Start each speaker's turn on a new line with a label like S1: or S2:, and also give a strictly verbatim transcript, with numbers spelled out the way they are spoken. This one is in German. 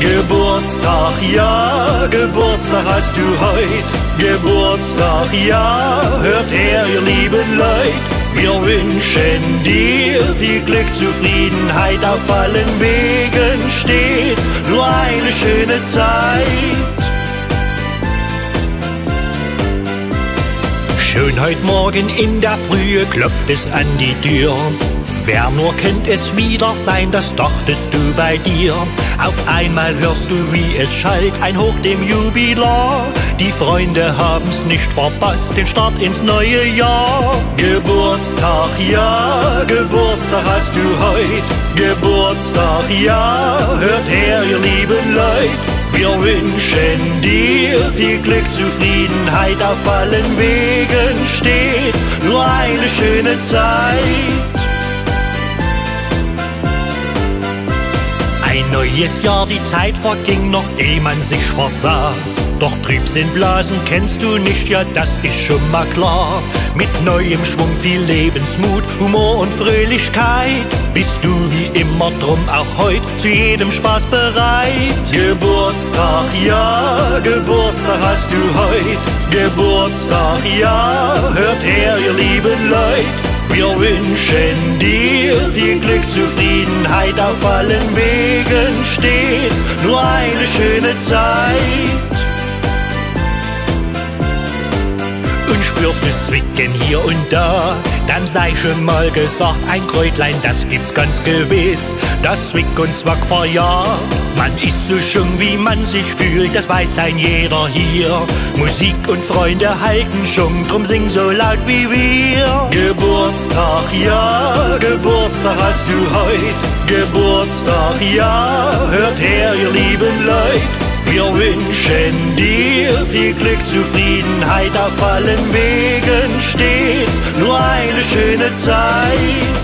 S1: Geburtstag, ja, Geburtstag hast du heut. Geburtstag, ja, hört her, ihr lieben Leut. Wir wünschen dir viel Glück, Zufriedenheit auf allen Wegen stets. Nur eine schöne Zeit. Schon heut Morgen in der Frühe klopft es an die Tür. Wer nur könnte es wieder sein, das dachtest du bei dir. Auf einmal hörst du, wie es schallt, ein Hoch dem Jubilar. Die Freunde haben's nicht verpasst, den Start ins neue Jahr. Geburtstag, ja, Geburtstag hast du heut. Geburtstag, ja, hört her, ihr lieben Leut. Wir wünschen dir viel Glück, Zufriedenheit auf allen Wegen stets. Nur eine schöne Zeit. Ein neues Jahr, die Zeit verging noch, ehe man sich versah. Doch Trübsinn Blasen kennst du nicht, ja das ist schon mal klar. Mit neuem Schwung, viel Lebensmut, Humor und Fröhlichkeit bist du wie immer drum auch heut zu jedem Spaß bereit. Geburtstag, ja, Geburtstag hast du heut. Geburtstag, ja, hört her, ihr lieben Leut. Wir wünschen dir viel Glück, Zufriedenheit auf allen Wegen stets. Nur eine schöne Zeit. Und spürst du's Zwicken hier und da, dann sei schon mal gesagt, ein Kräutlein, das gibt's ganz gewiss. Das zwickt und zwack vor Jahr. Man ist so jung, wie man sich fühlt, das weiß ein jeder hier. Musik und Freunde halten schon, drum sing so laut wie wir. Geburtstag, ja, Geburtstag hast du heut. Geburtstag, ja, hört her, ihr lieben Leut. Wir wünschen dir viel Glück, Zufriedenheit auf allen Wegen stets. Nur eine schöne Zeit.